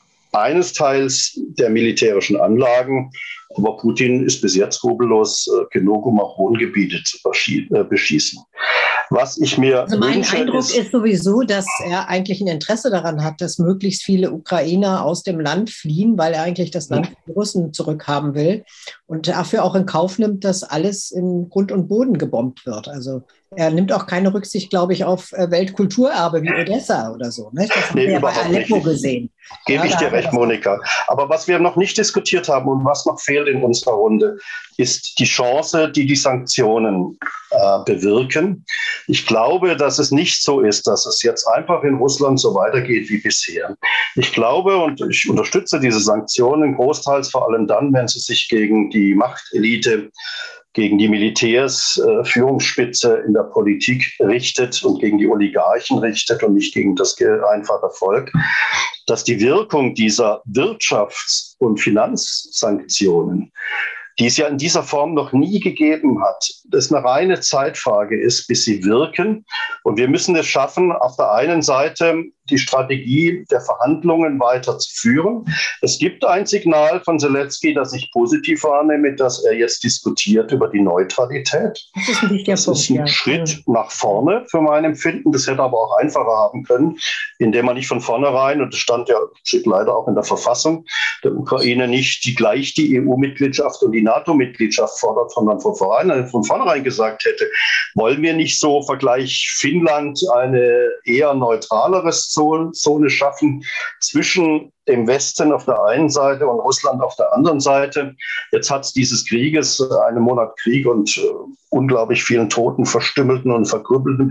eines Teils der militärischen Anlagen. Aber Putin ist bis jetzt skrupellos genug, um auch Wohngebiete zu beschießen. Was ich mir
mein Eindruck ist sowieso, dass er eigentlich ein Interesse daran hat, dass möglichst viele Ukrainer aus dem Land fliehen, weil er eigentlich das Land für die Russen zurückhaben will und dafür auch in Kauf nimmt, dass alles in Grund und Boden gebombt wird. Also er nimmt auch keine Rücksicht, glaube ich, auf Weltkulturerbe wie Odessa oder so. Ne? Das haben wir ja bei Aleppo gesehen.
Gebe ich dir recht, Monika. Aber was wir noch nicht diskutiert haben und was noch fehlt in unserer Runde, ist die Chance, die die Sanktionen bewirken. Ich glaube, dass es nicht so ist, dass es jetzt einfach in Russland so weitergeht wie bisher. Ich glaube und ich unterstütze diese Sanktionen großteils vor allem dann, wenn sie sich gegen die Machtelite, gegen die Militärs, Führungsspitze in der Politik richtet und gegen die Oligarchen richtet und nicht gegen das einfache Volk, dass die Wirkung dieser Wirtschafts- und Finanzsanktionen, die es ja in dieser Form noch nie gegeben hat, das eine reine Zeitfrage ist, bis sie wirken. Und wir müssen es schaffen, auf der einen Seite die Strategie der Verhandlungen weiter zu führen. Es gibt ein Signal von Zelensky, das ich positiv wahrnehme, dass er jetzt diskutiert über die Neutralität. Das ist ein Schritt nach vorne für mein Empfinden. Das hätte aber auch einfacher haben können, indem man nicht von vornherein, und das stand ja leider auch in der Verfassung der Ukraine, nicht gleich die EU-Mitgliedschaft und die NATO-Mitgliedschaft fordert, sondern von vornherein gesagt hätte, wollen wir nicht so Vergleich Finnland eine eher neutralere Zone schaffen zwischen dem Westen auf der einen Seite und Russland auf der anderen Seite. Jetzt hat es dieses Krieges, einen Monat Krieg und unglaublich vielen Toten, Verstümmelten und Verkrüppelten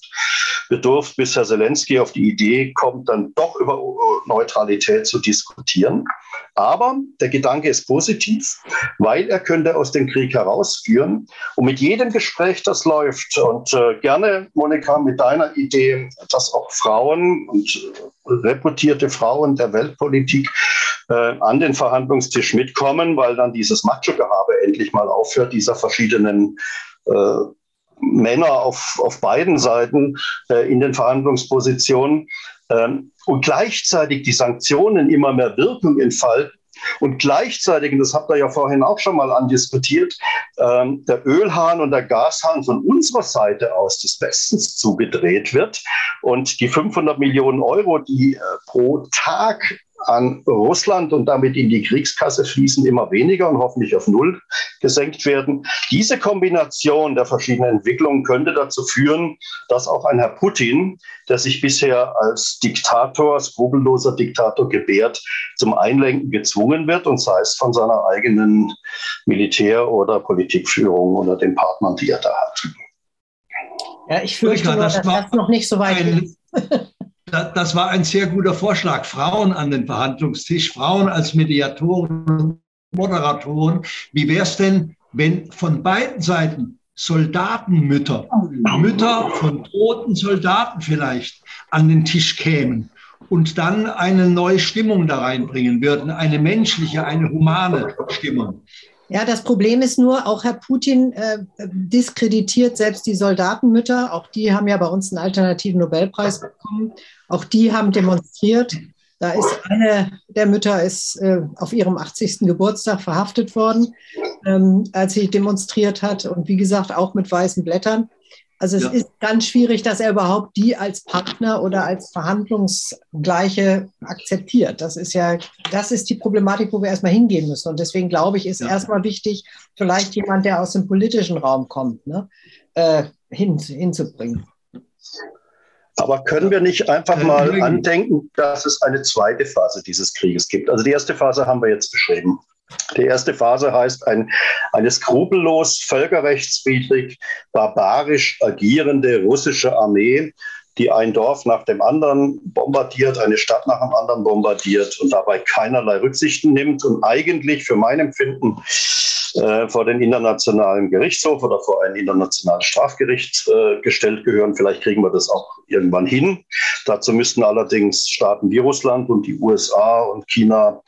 bedurft, bis Herr Zelensky auf die Idee kommt, dann doch über Neutralität zu diskutieren. Aber der Gedanke ist positiv, weil er könnte aus dem Krieg herausführen. Und mit jedem Gespräch, das läuft, und gerne, Monika, mit deiner Idee, dass auch Frauen und reputierte Frauen der Weltpolitik an den Verhandlungstisch mitkommen, weil dann dieses Macho-Gehabe endlich mal aufhört, dieser verschiedenen Männer auf beiden Seiten in den Verhandlungspositionen und gleichzeitig die Sanktionen immer mehr Wirkung entfalten und gleichzeitig, und das habt ihr ja vorhin auch schon mal andiskutiert, der Ölhahn und der Gashahn von unserer Seite aus des Westens zugedreht wird und die 500 Millionen Euro, die pro Tag an Russland und damit in die Kriegskasse fließen, immer weniger und hoffentlich auf Null gesenkt werden. Diese Kombination der verschiedenen Entwicklungen könnte dazu führen, dass auch ein Herr Putin, der sich bisher als Diktator, skrupelloser Diktator gebärt, zum Einlenken gezwungen wird, und sei es von seiner eigenen Militär- oder Politikführung oder den Partnern, die er da hat.
Ja, ich fürchte nur, dass das noch nicht so weit ist.
Das war ein sehr guter Vorschlag. Frauen an den Verhandlungstisch, Frauen als Mediatoren und Moderatoren. Wie wäre es denn, wenn von beiden Seiten Soldatenmütter, Mütter von toten Soldaten vielleicht an den Tisch kämen und dann eine neue Stimmung da reinbringen würden, eine menschliche, eine humane Stimmung?
Ja, das Problem ist nur, auch Herr Putin diskreditiert selbst die Soldatenmütter. Auch die haben ja bei uns einen alternativen Nobelpreis bekommen. Auch die haben demonstriert. Da ist eine der Mütter ist auf ihrem 80. Geburtstag verhaftet worden, als sie demonstriert hat. Und wie gesagt, auch mit weißen Blättern. Also es ist ganz schwierig, dass er überhaupt die als Partner oder als Verhandlungsgleiche akzeptiert. Das ist die Problematik, wo wir erstmal hingehen müssen. Und deswegen glaube ich, ist erstmal wichtig, vielleicht jemand, der aus dem politischen Raum kommt, ne, hinzubringen.
Aber können wir nicht einfach mal andenken, dass es eine zweite Phase dieses Krieges gibt? Also die erste Phase haben wir jetzt beschrieben. Die erste Phase heißt eine skrupellos, völkerrechtswidrig, barbarisch agierende russische Armee, die ein Dorf nach dem anderen bombardiert, eine Stadt nach dem anderen bombardiert und dabei keinerlei Rücksichten nimmt und eigentlich für mein Empfinden vor den Internationalen Gerichtshof oder vor ein internationales Strafgericht gestellt gehören. Vielleicht kriegen wir das auch irgendwann hin. Dazu müssten allerdings Staaten wie Russland und die USA und China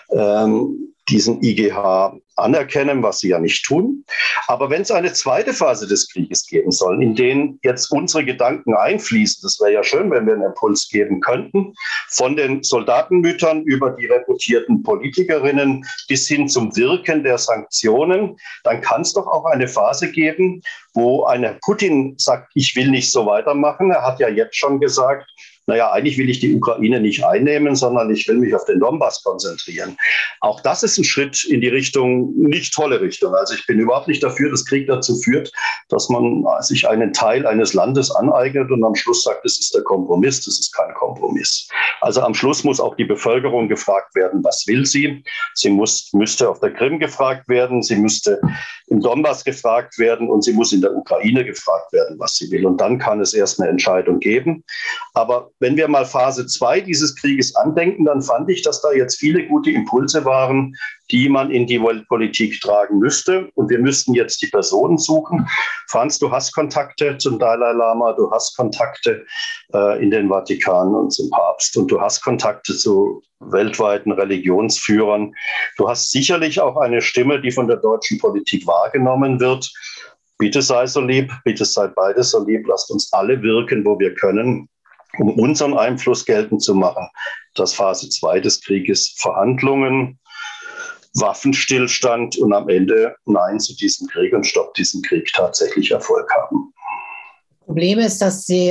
diesen IGH anerkennen, was sie ja nicht tun. Aber wenn es eine zweite Phase des Krieges geben soll, in denen jetzt unsere Gedanken einfließen, das wäre ja schön, wenn wir einen Impuls geben könnten, von den Soldatenmüttern über die reputierten Politikerinnen bis hin zum Wirken der Sanktionen, dann kann es doch auch eine Phase geben, wo ein Putin sagt, ich will nicht so weitermachen. Er hat ja jetzt schon gesagt, naja, eigentlich will ich die Ukraine nicht einnehmen, sondern ich will mich auf den Donbass konzentrieren. Auch das ist ein Schritt in die Richtung, nicht tolle Richtung. Also ich bin überhaupt nicht dafür, dass Krieg dazu führt, dass man sich einen Teil eines Landes aneignet und am Schluss sagt, das ist der Kompromiss, das ist kein Kompromiss. Also am Schluss muss auch die Bevölkerung gefragt werden, was will sie? Sie müsste auf der Krim gefragt werden, sie müsste im Donbass gefragt werden und sie muss in der Ukraine gefragt werden, was sie will. Und dann kann es erst eine Entscheidung geben. Aber wenn wir mal Phase 2 dieses Krieges andenken, dann fand ich, dass da jetzt viele gute Impulse waren, die man in die Weltpolitik tragen müsste. Und wir müssten jetzt die Personen suchen. Franz, du hast Kontakte zum Dalai Lama, du hast Kontakte in den Vatikan und zum Papst und du hast Kontakte zu weltweiten Religionsführern. Du hast sicherlich auch eine Stimme, die von der deutschen Politik wahrgenommen wird. Bitte sei so lieb, bitte seid beide so lieb, lasst uns alle wirken, wo wir können, um unseren Einfluss geltend zu machen, dass Phase 2 des Krieges Verhandlungen, Waffenstillstand und am Ende Nein zu diesem Krieg und Stopp diesem Krieg tatsächlich Erfolg haben.
Problem ist,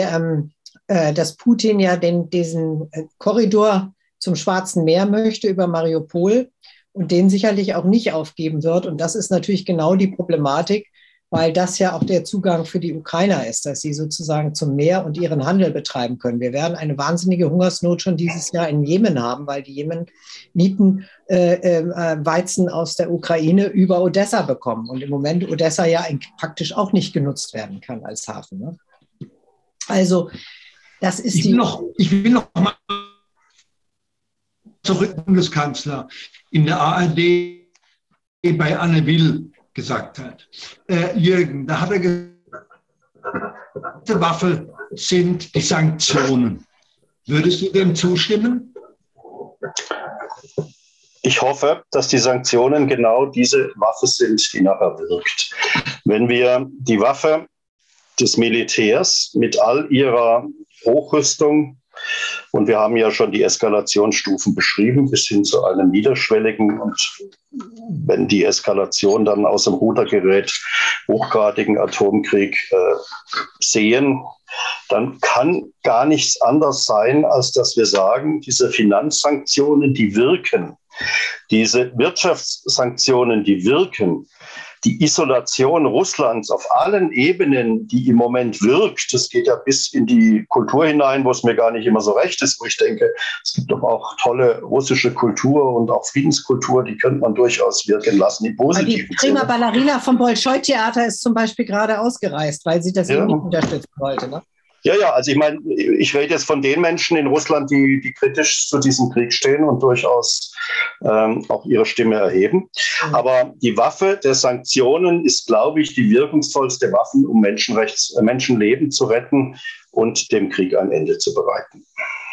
dass Putin ja diesen Korridor zum Schwarzen Meer möchte über Mariupol und den sicherlich auch nicht aufgeben wird. Und das ist natürlich genau die Problematik, weil das ja auch der Zugang für die Ukrainer ist, dass sie sozusagen zum Meer und ihren Handel betreiben können. Wir werden eine wahnsinnige Hungersnot schon dieses Jahr in Jemen haben, weil die Jemeniten Weizen aus der Ukraine über Odessa bekommen und im Moment Odessa ja praktisch auch nicht genutzt werden kann als Hafen. Ne? Also das ist
ich will noch mal zurück, Bundeskanzler in der ARD bei Anne Will gesagt hat. Jürgen, da hat er gesagt, die Waffe sind die Sanktionen. Würdest du dem zustimmen?
Ich hoffe, dass die Sanktionen genau diese Waffe sind, die nachher wirkt. Wenn wir die Waffe des Militärs mit all ihrer Hochrüstung, und wir haben ja schon die Eskalationsstufen beschrieben, bis hin zu einem niederschwelligen und wenn die Eskalation dann aus dem Ruder gerät, hochgradigen Atomkrieg sehen, dann kann gar nichts anderes sein, als dass wir sagen, diese Finanzsanktionen, die wirken, diese Wirtschaftssanktionen, die wirken, die Isolation Russlands auf allen Ebenen, die im Moment wirkt, das geht ja bis in die Kultur hinein, wo es mir gar nicht immer so recht ist, wo ich denke, es gibt doch auch tolle russische Kultur und auch Friedenskultur, die könnte man durchaus wirken lassen, im positiven
Die prima
Sinne.
Ballerina vom Bolschoi-Theater ist zum Beispiel gerade ausgereist, weil sie das eben nicht unterstützen wollte. Ne?
Ja, also ich meine, ich rede jetzt von den Menschen in Russland, die kritisch zu diesem Krieg stehen und durchaus auch ihre Stimme erheben. Aber die Waffe der Sanktionen ist, glaube ich, die wirkungsvollste Waffe, um Menschenleben zu retten und dem Krieg ein Ende zu bereiten.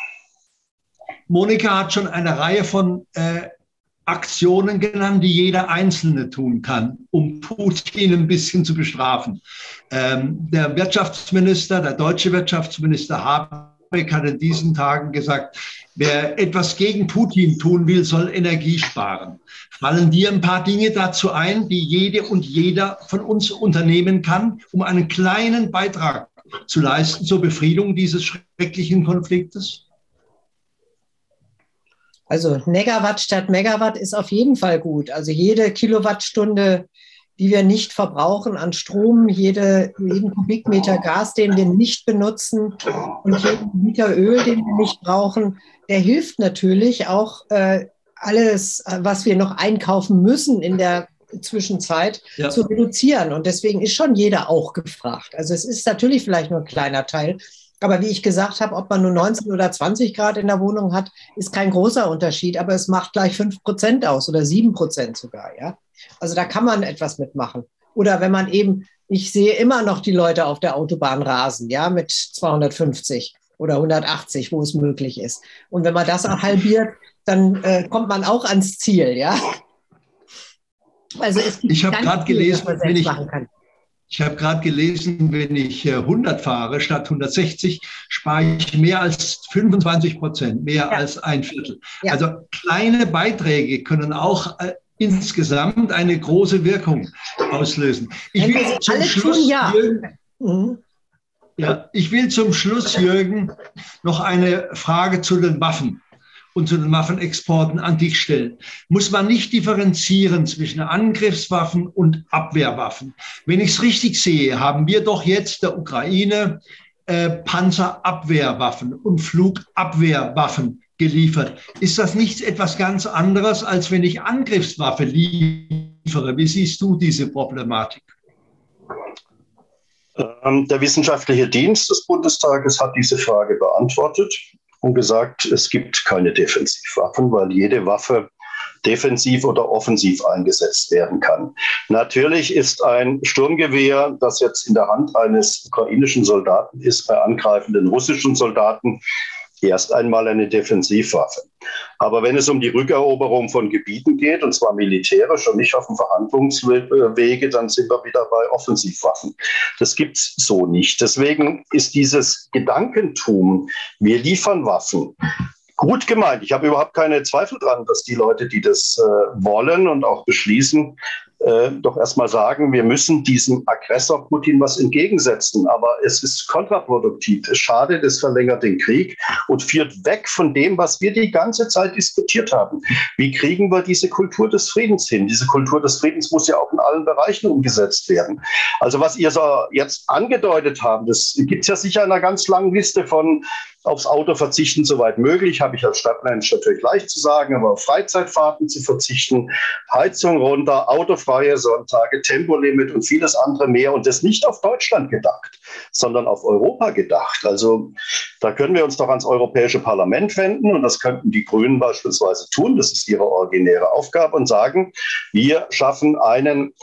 Monika hat schon eine Reihe von Aktionen genannt, die jeder Einzelne tun kann, um Putin ein bisschen zu bestrafen. Der deutsche Wirtschaftsminister Habeck hat in diesen Tagen gesagt, wer etwas gegen Putin tun will, soll Energie sparen. Fallen dir ein paar Dinge dazu ein, die jede und jeder von uns unternehmen kann, um einen kleinen Beitrag zu leisten zur Befriedung dieses schrecklichen Konfliktes?
Also Megawatt statt Megawatt ist auf jeden Fall gut. Also jede Kilowattstunde, die wir nicht verbrauchen an Strom, jeden Kubikmeter Gas, den wir nicht benutzen und jeden Liter Öl, den wir nicht brauchen, der hilft natürlich auch alles, was wir noch einkaufen müssen in der Zwischenzeit, zu reduzieren. Und deswegen ist schon jeder auch gefragt. Also es ist natürlich vielleicht nur ein kleiner Teil. Aber wie ich gesagt habe, ob man nur 19 oder 20 Grad in der Wohnung hat, ist kein großer Unterschied. Aber es macht gleich 5% aus oder 7% sogar. Ja? Also da kann man etwas mitmachen. Oder wenn man eben, ich sehe immer noch die Leute auf der Autobahn rasen, ja, mit 250 oder 180, wo es möglich ist. Und wenn man das auch halbiert, dann kommt man auch ans Ziel. Ja? Also es gibt
ich habe gerade gelesen,
was man selbst machen kann.
Ich habe gerade gelesen, wenn ich 100 fahre statt 160, spare ich mehr als 25%, mehr als ein Viertel. Ja. Also kleine Beiträge können auch insgesamt eine große Wirkung auslösen. Ich will zum Schluss, Jürgen, noch eine Frage zu den Waffen und zu den Waffenexporten an dich stellen. Muss man nicht differenzieren zwischen Angriffswaffen und Abwehrwaffen? Wenn ich es richtig sehe, haben wir doch jetzt der Ukraine Panzerabwehrwaffen und Flugabwehrwaffen geliefert. Ist das nicht etwas ganz anderes, als wenn ich Angriffswaffe liefere? Wie siehst du diese Problematik?
Der Wissenschaftliche Dienst des Bundestages hat diese Frage beantwortet und gesagt, es gibt keine Defensivwaffen, weil jede Waffe defensiv oder offensiv eingesetzt werden kann. Natürlich ist ein Sturmgewehr, das jetzt in der Hand eines ukrainischen Soldaten ist, bei angreifenden russischen Soldaten erst einmal eine Defensivwaffe. Aber wenn es um die Rückeroberung von Gebieten geht, und zwar militärisch und nicht auf dem Verhandlungswege, dann sind wir wieder bei Offensivwaffen. Das gibt es so nicht. Deswegen ist dieses Gedankentum, wir liefern Waffen, gut gemeint. Ich habe überhaupt keine Zweifel dran, dass die Leute, die das wollen und auch beschließen, doch erstmal sagen, wir müssen diesem Aggressor Putin was entgegensetzen. Aber es ist kontraproduktiv. Es schadet, es verlängert den Krieg und führt weg von dem, was wir die ganze Zeit diskutiert haben. Wie kriegen wir diese Kultur des Friedens hin? Diese Kultur des Friedens muss ja auch in allen Bereichen umgesetzt werden. Also was ihr so jetzt angedeutet habt, das gibt es ja sicher in einer ganz langen Liste von aufs Auto verzichten, soweit möglich, habe ich als Stadtmensch natürlich leicht zu sagen, aber auf Freizeitfahrten zu verzichten, Heizung runter, autofreie Sonntage, Tempolimit und vieles andere mehr und das nicht auf Deutschland gedacht, sondern auf Europa gedacht. Also da können wir uns doch ans Europäische Parlament wenden und das könnten die Grünen beispielsweise tun, das ist ihre originäre Aufgabe und sagen, wir schaffen einen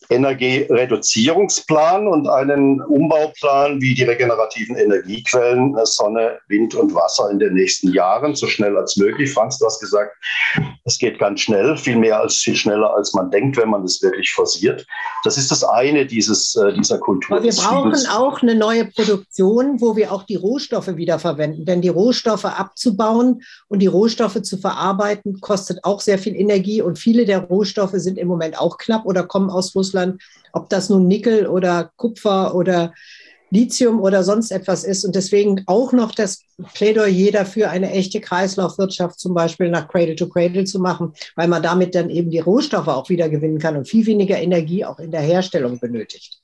Energiereduzierungsplan und einen Umbauplan wie die regenerativen Energiequellen, Sonne, Wind und Wasser in den nächsten Jahren, so schnell als möglich. Franz, du hast gesagt, es geht ganz schnell, viel schneller als man denkt, wenn man es wirklich forciert. Das ist das eine dieser Kultur.
Aber wir brauchen auch eine neue Produktion, wo wir auch die Rohstoffe wiederverwenden. Denn die Rohstoffe abzubauen und die Rohstoffe zu verarbeiten, kostet auch sehr viel Energie. Und viele der Rohstoffe sind im Moment auch knapp oder kommen aus Russland. Ob das nun Nickel oder Kupfer oder Lithium oder sonst etwas ist. Und deswegen auch noch das Plädoyer dafür, eine echte Kreislaufwirtschaft zum Beispiel nach Cradle to Cradle zu machen, weil man damit dann eben die Rohstoffe auch wieder gewinnen kann und viel weniger Energie auch in der Herstellung benötigt.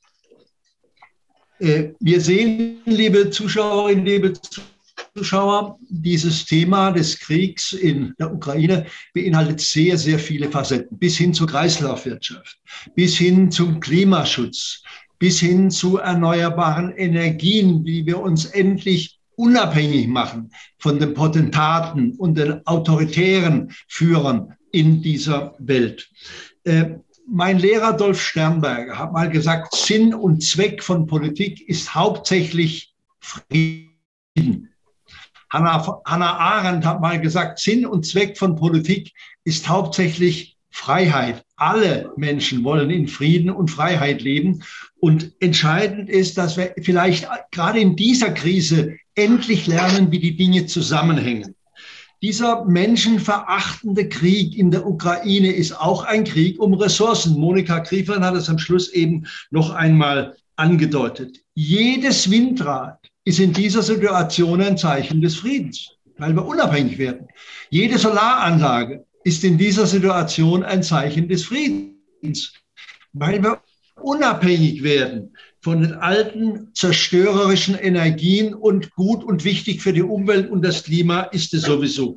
Wir sehen, liebe Zuschauerinnen, liebe Zuschauer, dieses Thema des Kriegs in der Ukraine beinhaltet sehr, sehr viele Facetten, bis hin zur Kreislaufwirtschaft, bis hin zum Klimaschutz, bis hin zu erneuerbaren Energien, wie wir uns endlich unabhängig machen von den Potentaten und den autoritären Führern in dieser Welt. Mein Lehrer Dolf Sternberger hat mal gesagt, Sinn und Zweck von Politik ist hauptsächlich Frieden. Hannah Arendt hat mal gesagt, Sinn und Zweck von Politik ist hauptsächlich Freiheit. Alle Menschen wollen in Frieden und Freiheit leben. Und entscheidend ist, dass wir vielleicht gerade in dieser Krise endlich lernen, wie die Dinge zusammenhängen. Dieser menschenverachtende Krieg in der Ukraine ist auch ein Krieg um Ressourcen. Monika Griefern hat es am Schluss eben noch einmal angedeutet. Jedes Windrad ist in dieser Situation ein Zeichen des Friedens, weil wir unabhängig werden. Jede Solaranlage ist in dieser Situation ein Zeichen des Friedens, weil wir unabhängig werden von den alten zerstörerischen Energien und gut und wichtig für die Umwelt und das Klima ist es sowieso.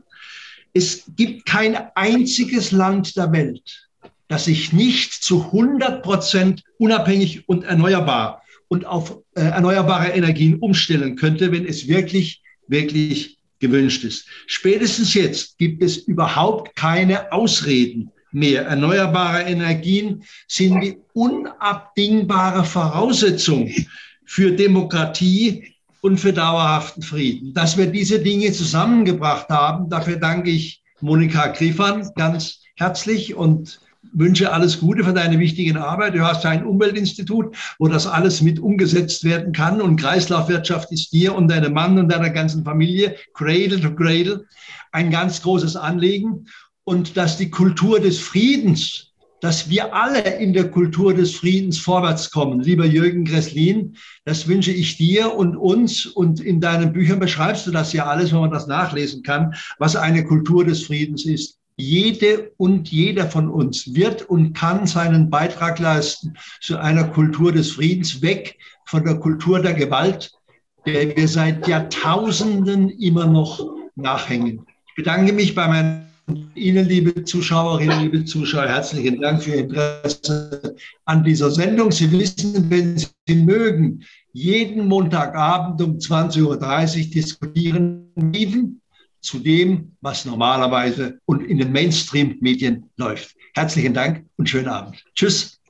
Es gibt kein einziges Land der Welt, das sich nicht zu 100% unabhängig und erneuerbar und auf erneuerbare Energien umstellen könnte, wenn es wirklich, wirklich gewünscht ist. Spätestens jetzt gibt es überhaupt keine Ausreden mehr. Erneuerbare Energien sind die unabdingbare Voraussetzung für Demokratie und für dauerhaften Frieden. Dass wir diese Dinge zusammengebracht haben, dafür danke ich Monika Griefern ganz herzlich und wünsche alles Gute für deine wichtige Arbeit. Du hast ein Umweltinstitut, wo das alles mit umgesetzt werden kann. Und Kreislaufwirtschaft ist dir und deinem Mann und deiner ganzen Familie, Cradle to Cradle, ein ganz großes Anliegen. Und dass die Kultur des Friedens, dass wir alle in der Kultur des Friedens vorwärts kommen. Lieber Jürgen Gresslin, das wünsche ich dir und uns. Und in deinen Büchern beschreibst du das ja alles, wenn man das nachlesen kann, was eine Kultur des Friedens ist. Jede und jeder von uns wird und kann seinen Beitrag leisten zu einer Kultur des Friedens, weg von der Kultur der Gewalt, der wir seit Jahrtausenden immer noch nachhängen. Ich bedanke mich bei Ihnen, liebe Zuschauerinnen, liebe Zuschauer, herzlichen Dank für Ihr Interesse an dieser Sendung. Sie wissen, wenn Sie mögen, jeden Montagabend um 20:30 Uhr diskutieren wir zu dem, was normalerweise und in den Mainstream-Medien läuft. Herzlichen Dank und schönen Abend. Tschüss.